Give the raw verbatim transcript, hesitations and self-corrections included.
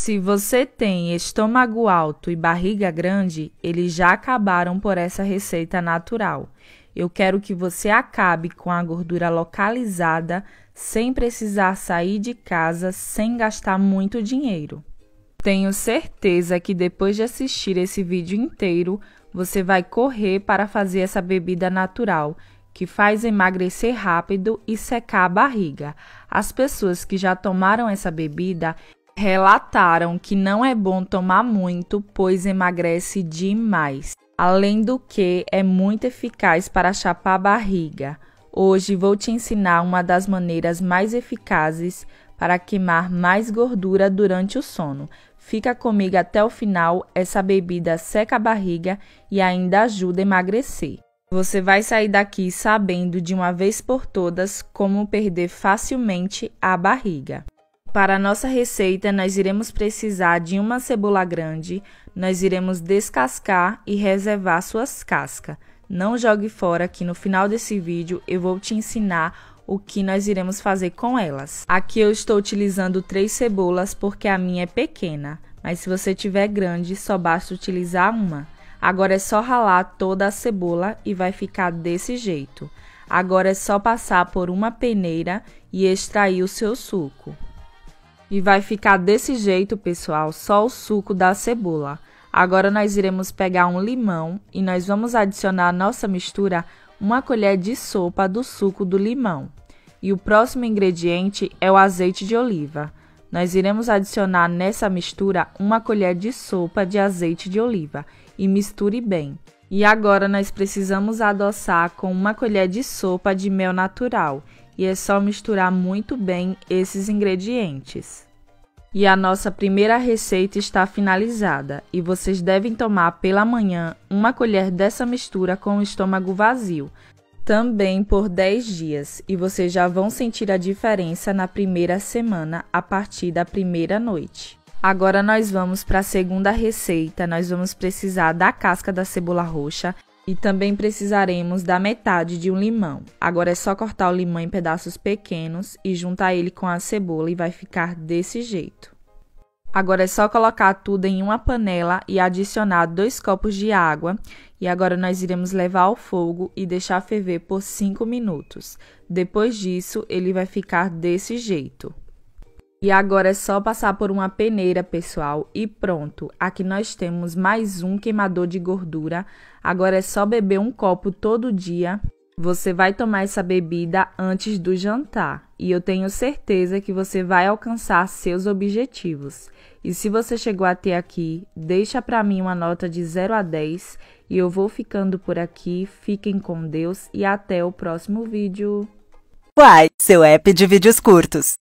Se você tem estômago alto e barriga grande, eles já acabaram por essa receita natural. Eu quero que você acabe com a gordura localizada sem precisar sair de casa, sem gastar muito dinheiro. Tenho certeza que depois de assistir esse vídeo inteiro, você vai correr para fazer essa bebida natural, que faz emagrecer rápido e secar a barriga. As pessoas que já tomaram essa bebida relataram que não é bom tomar muito, pois emagrece demais. Além do que, é muito eficaz para chapar a barriga. Hoje vou te ensinar uma das maneiras mais eficazes para queimar mais gordura durante o sono. Fica comigo até o final, essa bebida seca a barriga e ainda ajuda a emagrecer. Você vai sair daqui sabendo de uma vez por todas como perder facilmente a barriga. Para a nossa receita, nós iremos precisar de uma cebola grande, nós iremos descascar e reservar suas cascas. Não jogue fora, que no final desse vídeo eu vou te ensinar o que nós iremos fazer com elas. Aqui eu estou utilizando três cebolas porque a minha é pequena, mas se você tiver grande, só basta utilizar uma. Agora é só ralar toda a cebola e vai ficar desse jeito. Agora é só passar por uma peneira e extrair o seu suco. E vai ficar desse jeito, pessoal, só o suco da cebola. Agora nós iremos pegar um limão e nós vamos adicionar à nossa mistura uma colher de sopa do suco do limão. E o próximo ingrediente é o azeite de oliva. Nós iremos adicionar nessa mistura uma colher de sopa de azeite de oliva e misture bem. E agora nós precisamos adoçar com uma colher de sopa de mel natural. E é só misturar muito bem esses ingredientes. E a nossa primeira receita está finalizada e vocês devem tomar pela manhã uma colher dessa mistura com o estômago vazio, também por dez dias, e vocês já vão sentir a diferença na primeira semana a partir da primeira noite. Agora nós vamos para a segunda receita, nós vamos precisar da casca da cebola roxa e também precisaremos da metade de um limão. Agora é só cortar o limão em pedaços pequenos e juntar ele com a cebola e vai ficar desse jeito. Agora é só colocar tudo em uma panela e adicionar dois copos de água. E agora nós iremos levar ao fogo e deixar ferver por cinco minutos. Depois disso, ele vai ficar desse jeito. E agora é só passar por uma peneira, pessoal, e pronto. Aqui nós temos mais um queimador de gordura. Agora é só beber um copo todo dia. Você vai tomar essa bebida antes do jantar. E eu tenho certeza que você vai alcançar seus objetivos. E se você chegou até aqui, deixa para mim uma nota de zero a dez. E eu vou ficando por aqui. Fiquem com Deus e até o próximo vídeo. Uai, seu app de vídeos curtos.